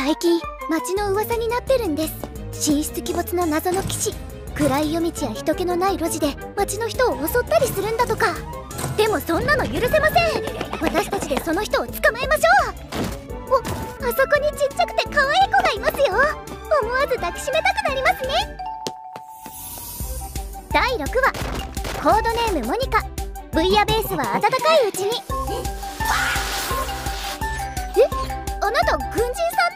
最近町の噂になってるんです。神出鬼没の謎の騎士、暗い夜道や人気のない路地で町の人を襲ったりするんだとか。でもそんなの許せません。私たちでその人を捕まえましょう。あそこにちっちゃくて可愛い子がいますよ。思わず抱きしめたくなりますね。第6話、コードネームモニカ。ブイヤベースは温かいうちに。あなた軍人さん？